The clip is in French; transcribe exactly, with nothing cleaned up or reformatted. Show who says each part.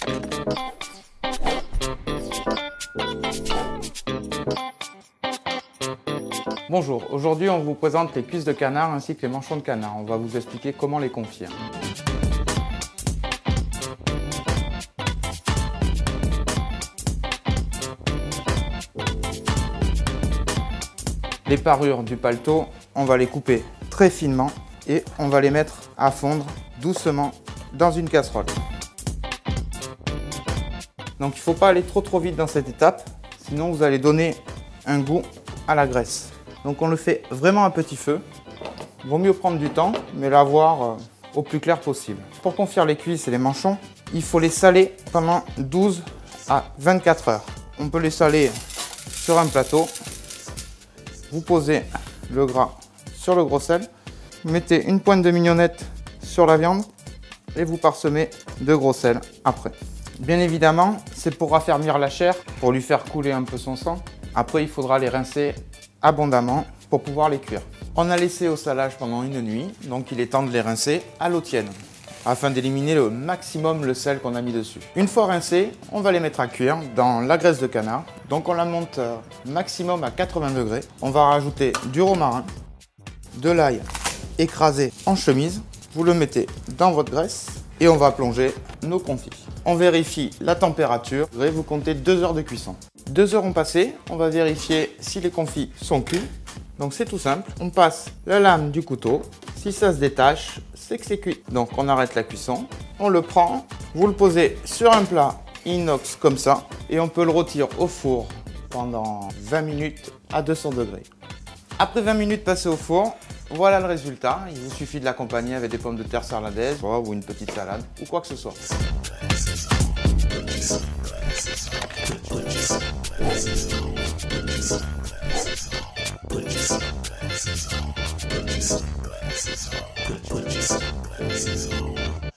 Speaker 1: Bonjour, aujourd'hui on vous présente les cuisses de canard ainsi que les manchons de canard. On va vous expliquer comment les confire. Les parures du paletot, on va les couper très finement et on va les mettre à fondre doucement dans une casserole. Donc il ne faut pas aller trop trop vite dans cette étape, sinon vous allez donner un goût à la graisse. Donc on le fait vraiment à petit feu. Il vaut mieux prendre du temps, mais l'avoir au plus clair possible. Pour confire les cuisses et les manchons, il faut les saler pendant douze à vingt-quatre heures. On peut les saler sur un plateau. Vous posez le gras sur le gros sel, vous mettez une pointe de mignonnette sur la viande et vous parsemez de gros sel après. Bien évidemment, c'est pour raffermir la chair, pour lui faire couler un peu son sang. Après, il faudra les rincer abondamment pour pouvoir les cuire. On a laissé au salage pendant une nuit, donc il est temps de les rincer à l'eau tiède afin d'éliminer le maximum le sel qu'on a mis dessus. Une fois rincés, on va les mettre à cuire dans la graisse de canard. Donc on la monte maximum à quatre-vingts degrés. On va rajouter du romarin, de l'ail écrasé en chemise. Vous le mettez dans votre graisse et on va plonger nos confits. On vérifie la température et vous comptez deux heures de cuisson. Deux heures ont passé, on va vérifier si les confits sont cuits. Donc c'est tout simple, on passe la lame du couteau. Si ça se détache, c'est que c'est cuit. Donc on arrête la cuisson, on le prend, vous le posez sur un plat inox comme ça et on peut le retirer au four pendant vingt minutes à deux cents degrés. Après vingt minutes passées au four, voilà le résultat. Il vous suffit de l'accompagner avec des pommes de terre sarladaises ou une petite salade ou quoi que ce soit. Put your sunglasses on. Put your sunglasses on.